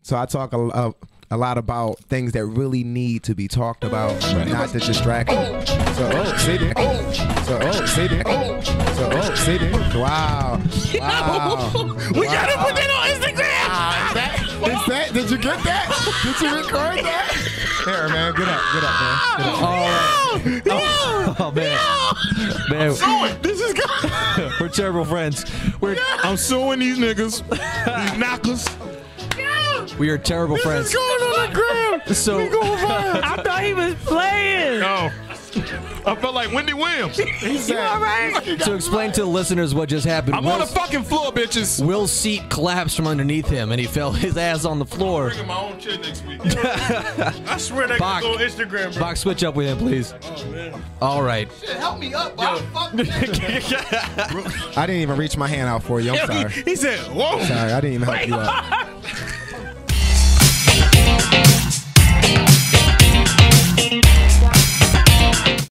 So I talk a lot about things that really need to be talked about, not the distraction. Say that. Wow. We gotta put that on Instagram. Did you get that? Did you record that? Here, man, get up, man. Oh man. This is good. We're terrible friends. I'm suing these niggas, these knockers. We are terrible friends. This is going on the ground. So I thought he was playing. No. I felt like Wendy Williams. You all right? To explain to the listeners what just happened, I'm on the fucking floor, bitches. Will's seat collapsed from underneath him, and he fell his ass on the floor. I'm bringing my own chair next week. I swear that Bach, can go on Instagram, bro. Bach, switch up with him, please. Oh, man. All right. Shit, help me up, bro. Fuck me. I didn't even reach my hand out for you. I'm sorry. He said, whoa. Sorry, I didn't even help you out.